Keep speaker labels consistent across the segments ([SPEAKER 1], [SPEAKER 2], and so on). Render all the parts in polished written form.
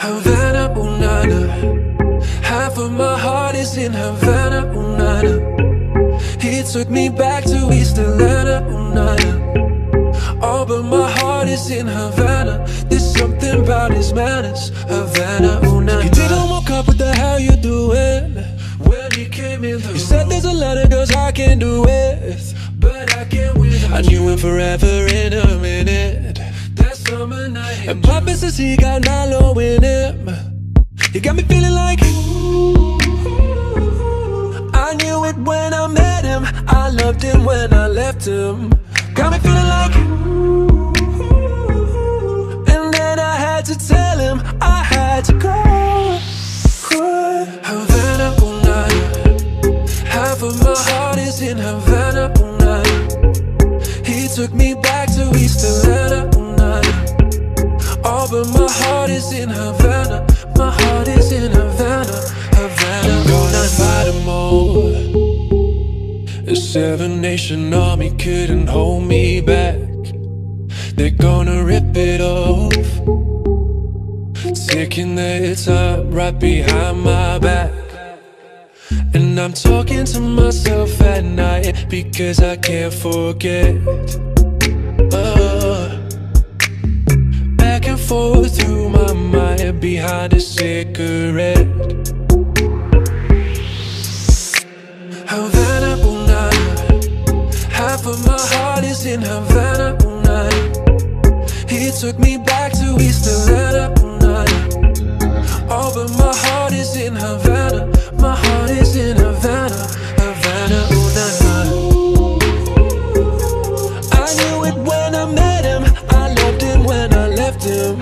[SPEAKER 1] Havana, ooh, na, na. Half of my heart is in Havana, ooh, na, na. He took me back to East Atlanta, ooh, na, na. Oh, but my heart is in Havana. There's something about his manners. Havana, ooh, na, na. He didn't walk up, what the hell you doing? When he came in the room, he said there's a lot of girls I can do with, but I can't with her. I knew him forever in a minute. That summer night, and Papa says he got Nalo in him. He got me feeling like I knew it when I met him. I loved him when I left him. Got me feeling like and then I had to tell him I had to go. Havana, ooh, na, na. Half of my heart is in Havana, ooh, na, na. He took me back to East Atlanta, ooh, na, na. Oh, but my heart is in Havana. My heart is in Havana, Havana. I'm gonna fight them all. The Seven Nation Army couldn't hold me back. They're gonna rip it off, taking their time right behind my back. And I'm talking to myself at night because I can't forget. Back and forth through my mind behind a cigarette. Havana, ooh, na, na. Half of my heart is in Havana, ooh, na, na. He took me back to East Atlanta, ooh, na, na. Oh, but my heart is in Havana. My heart is in Havana, Havana, ooh, na, na. I knew it when I met him. I loved him when I left him.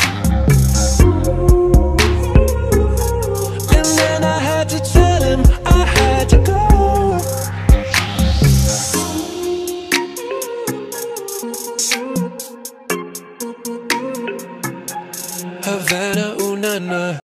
[SPEAKER 1] And then I had to tell him I had to go. Havana, ooh, na, na.